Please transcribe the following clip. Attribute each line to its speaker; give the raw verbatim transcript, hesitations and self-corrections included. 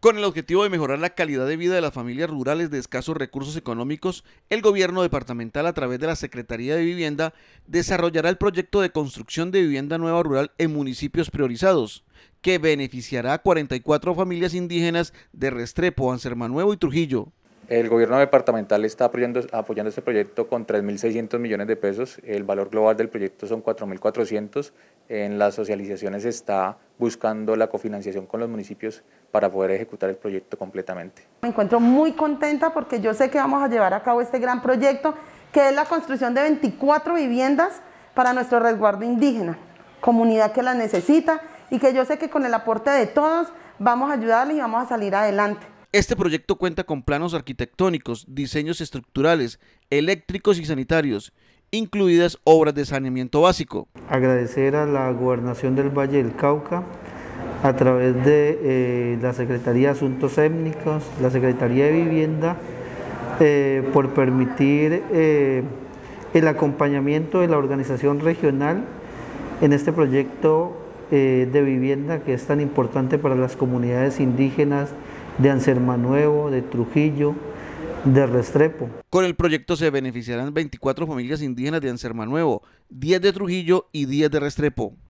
Speaker 1: Con el objetivo de mejorar la calidad de vida de las familias rurales de escasos recursos económicos, el gobierno departamental, a través de la Secretaría de Vivienda, desarrollará el proyecto de construcción de vivienda nueva rural en municipios priorizados, que beneficiará a cuarenta y cuatro familias indígenas de Restrepo, Ansermanuevo y Trujillo.
Speaker 2: El gobierno departamental está apoyando, apoyando este proyecto con tres mil seiscientos millones de pesos. El valor global del proyecto son cuatro mil cuatrocientos. En las socializaciones está buscando la cofinanciación con los municipios para poder ejecutar el proyecto completamente.
Speaker 3: Me encuentro muy contenta porque yo sé que vamos a llevar a cabo este gran proyecto, que es la construcción de veinticuatro viviendas para nuestro resguardo indígena, comunidad que las necesita y que yo sé que con el aporte de todos vamos a ayudarles y vamos a salir adelante.
Speaker 1: Este proyecto cuenta con planos arquitectónicos, diseños estructurales, eléctricos y sanitarios, incluidas obras de saneamiento básico.
Speaker 4: Agradecer a la Gobernación del Valle del Cauca, a través de eh, la Secretaría de Asuntos Étnicos, la Secretaría de Vivienda, eh, por permitir eh, el acompañamiento de la organización regional en este proyecto eh, de vivienda que es tan importante para las comunidades indígenas de Ansermanuevo, de Trujillo, de Restrepo.
Speaker 1: Con el proyecto se beneficiarán veinticuatro familias indígenas de Ansermanuevo, diez de Trujillo y diez de Restrepo.